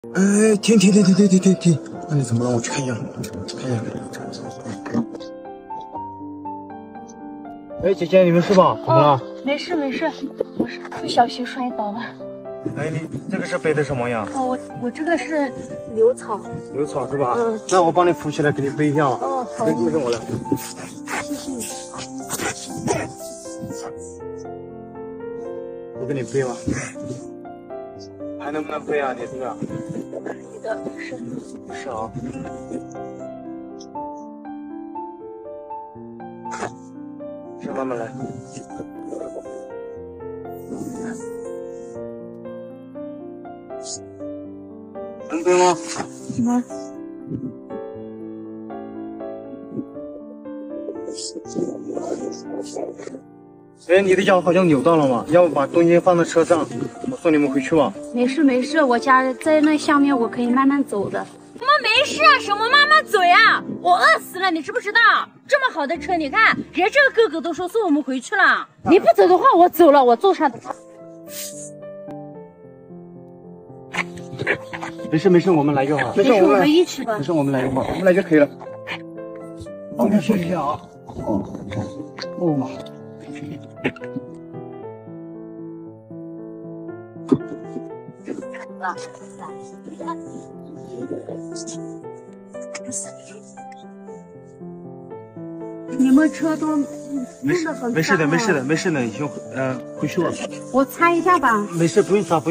哎，停！那你怎么了？我去看一下，哎，姐姐，你没事吧？怎么了？ 没事，我是不小心摔倒了。 哎，你这个是背的什么呀？ 哦，我这个是柳草。 柳草是吧？ 嗯。 那我帮你扶起来，给你背一下。 哦，好。 跟着我来。 谢谢你。 我给你背吧。还能不能背啊？你这个？ 可以的， 是啊。先慢慢来。能背吗？ 能。 哎，你的脚好像扭到了嘛，要不把东西放在车上，我送你们回去吧。 没事，我家在那下面，我可以慢慢走的。 我们没事啊，什么慢慢走呀？我饿死了，你知不知道？这么好的车，你看人这个哥哥都说送我们回去了。 你不走的话，我走了，我坐上。 没事，我们来就好。 没事，我们一起吧。 没事，我们来就好，我们来就可以了。我们休息一下啊。哦妈。 你们车都没事的， 你先回去吧。 我擦一下吧。 没事，不用擦。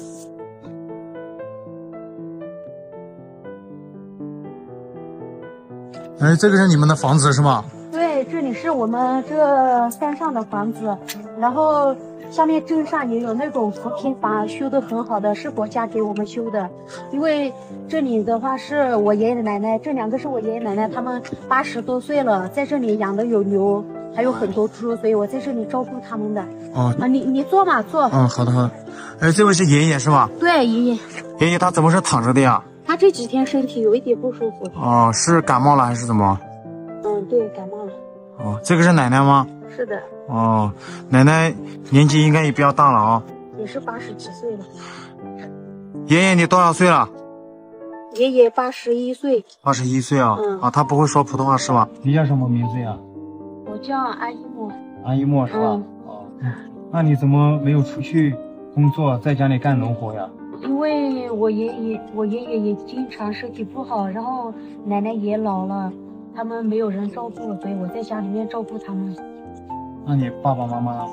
哎，这个是你们的房子是吗？ 对，这里是我们这山上的房子，然后下面镇上也有那种扶贫房，修得很好的，是国家给我们修的。因为这里的话是我爷爷奶奶，这两个是我爷爷奶奶，他们80多岁了，在这里养的有牛，还有很多猪，所以我在这里照顾他们的。 哦， 啊，你坐嘛，坐。 嗯，好的。哎，这位是爷爷是吧？ 对，爷爷。 爷爷他怎么是躺着的呀？ 他这几天身体有一点不舒服。 哦，是感冒了还是怎么？ 嗯，对，感冒了。 哦，这个是奶奶吗？ 是的。 哦，奶奶年纪应该也比较大了啊。 也是80几岁了。 爷爷你多少岁了？ 爷爷81岁。 81岁啊。 嗯。 啊，他不会说普通话是吧？你叫什么名字呀？ 我叫阿一莫。 阿一莫是吧？哦。那你怎么没有出去工作，在家里干农活呀？ 因为我爷爷也经常身体不好，然后奶奶也老了，他们没有人照顾，所以我在家里面照顾他们。 那你爸爸妈妈？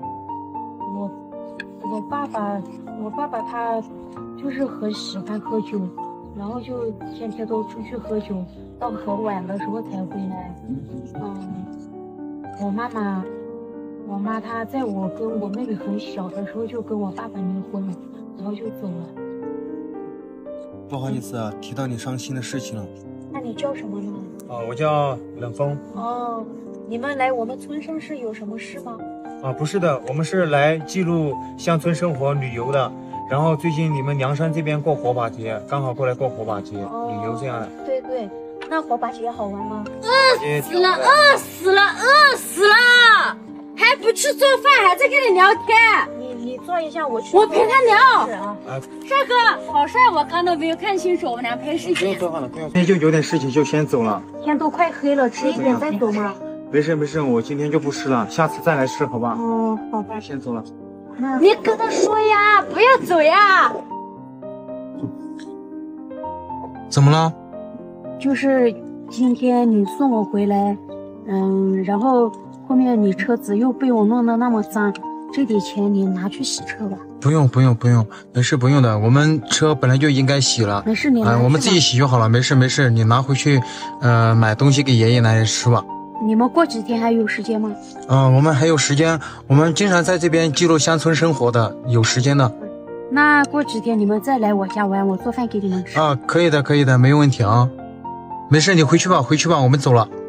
我爸爸他就是很喜欢喝酒，然后就天天都出去喝酒，到很晚的时候才回来。我妈她在我跟我妹妹很小的时候就跟我爸爸离婚了，然后就走了。 不好意思啊，提到你伤心的事情了。 那你叫什么呢？ 我叫冷风。 哦，你们来我们村上是有什么事吗？ 不是的，我们是来记录乡村生活旅游的。然后最近你们梁山这边过火把节，刚好过来过火把节，旅游这样的。 对，那火把节好玩吗？ 饿死了！还不去做饭，还在跟你聊天。 你坐一下，我去。 我陪他聊。 啊， 帅哥，好帅！我刚都没有看清楚，我们俩拍视频。 不用说话了，不用。今天就有点事情，就先走了。 天都快黑了，吃一点再走嘛。 没事，我今天就不吃了，下次再来吃，好吧？ 哦，好吧。 先走了。 你跟他说呀，不要走呀。 怎么了？ 就是今天你送我回来，然后后面你车子又被我弄得那么脏，这点钱你拿去洗车吧。 不用，没事，不用的。我们车本来就应该洗了。 没事，你拿去吧。 我们自己洗就好了。没事，你拿回去，买东西给爷爷奶奶吃吧。 你们过几天还有时间吗？ 我们还有时间，我们经常在这边记录乡村生活的，有时间的。 那过几天你们再来我家玩，我做饭给你们吃。 可以的，没问题啊。没事，你回去吧，我们走了。